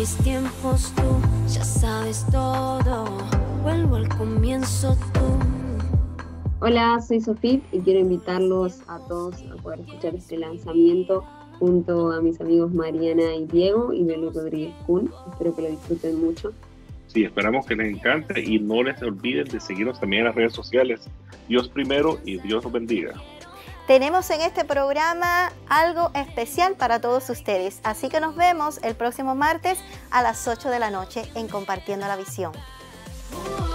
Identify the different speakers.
Speaker 1: mis tiempos tú ya sabes todo. Vuelvo al comienzo tú.
Speaker 2: Hola, soy Sofía y quiero invitarlos a todos a poder escuchar este lanzamiento junto a mis amigos Mariana y Diego y Belu Rodríguez Kun. Espero que lo disfruten mucho.
Speaker 3: Sí, esperamos que les encante y no les olviden de seguirnos también en las redes sociales. Dios primero y Dios los bendiga.
Speaker 4: Tenemos en este programa algo especial para todos ustedes, así que nos vemos el próximo martes a las 8 de la noche en Compartiendo la Visión.